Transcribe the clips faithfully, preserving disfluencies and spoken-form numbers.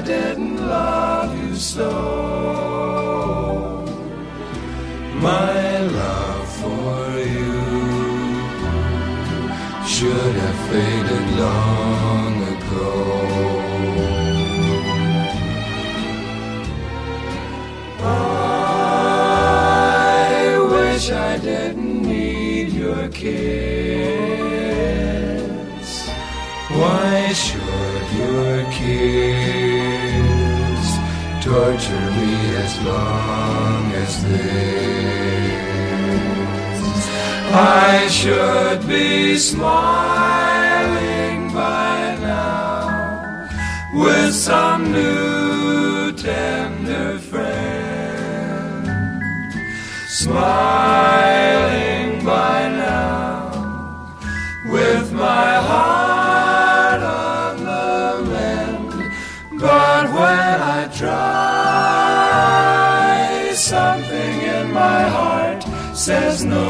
didn't love you so. My love for you should have faded long ago. I wish I didn't need your kiss. Why should your kiss torture me as long as this? I should be smiling by now with some new tender friend, smiling by now with my heart on the mend. But when I try, something in my heart says no.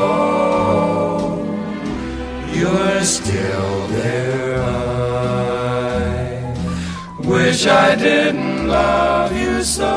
You're still there. I wish I didn't love you so.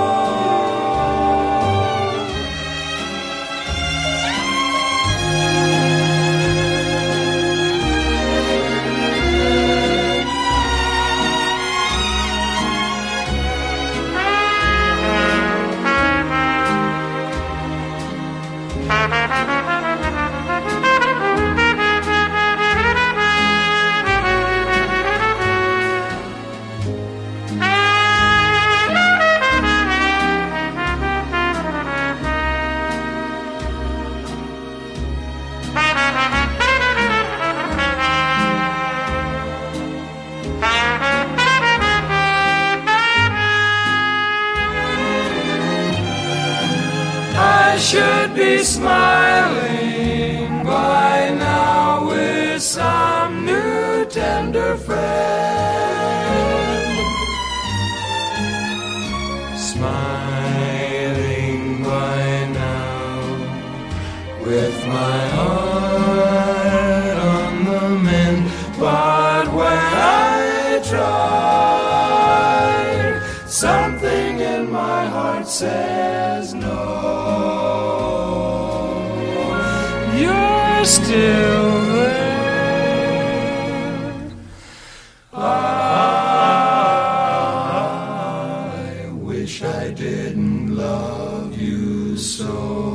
I should be smiling by now with some new tender friend, smiling by now with my heart on the mend. But when I tried, something in my heart says no. You're still there. I wish I didn't love you so.